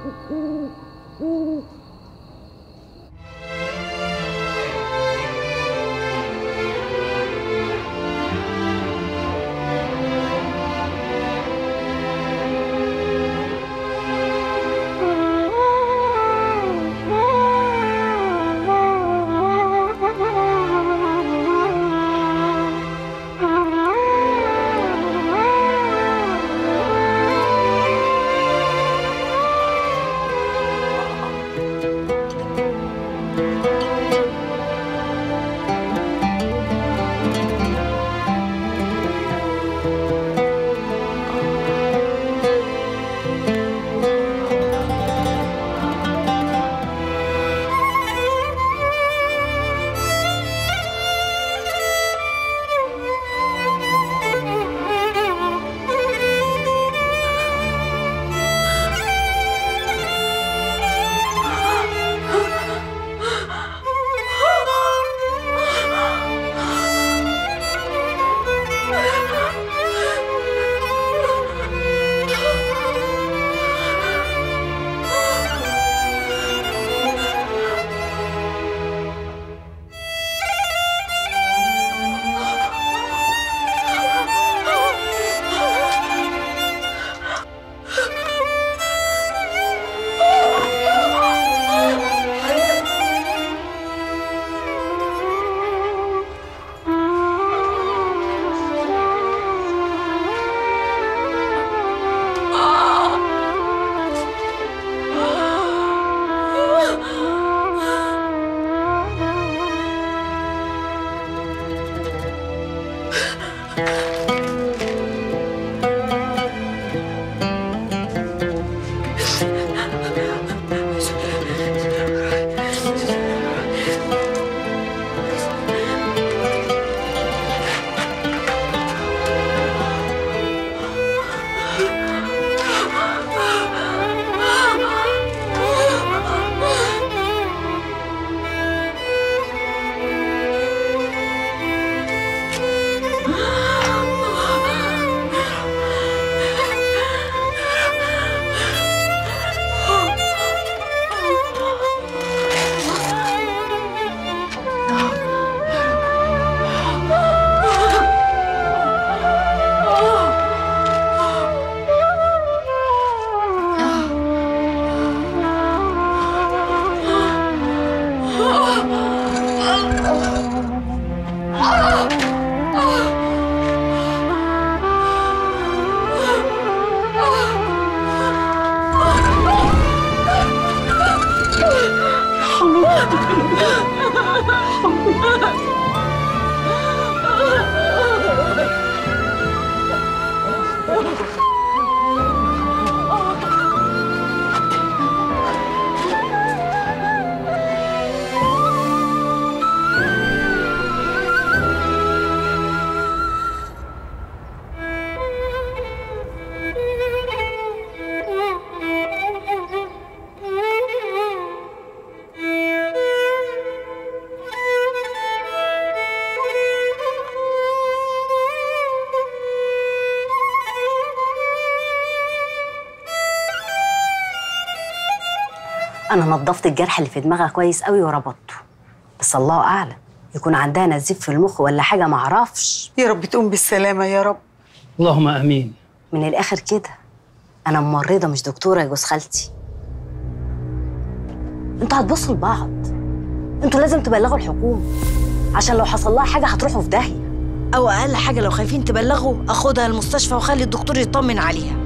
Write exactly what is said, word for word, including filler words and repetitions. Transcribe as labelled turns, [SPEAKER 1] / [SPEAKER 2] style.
[SPEAKER 1] أنا نظفت الجرح اللي في دماغها كويس قوي وربطته، بس الله أعلم يكون عندها نزيف في المخ ولا حاجة معرفش.
[SPEAKER 2] يا رب تقوم بالسلامة يا رب.
[SPEAKER 3] اللهم آمين.
[SPEAKER 1] من الآخر كده أنا ممرضة مش دكتورة يا جوز خالتي. انتوا هتبصوا لبعض، انتوا لازم تبلغوا الحكومة عشان لو حصل لها حاجة هتروحوا في داهية.
[SPEAKER 4] أو أقل حاجة لو خايفين تبلغوا أخدها المستشفى وخلي الدكتور يطمن عليها.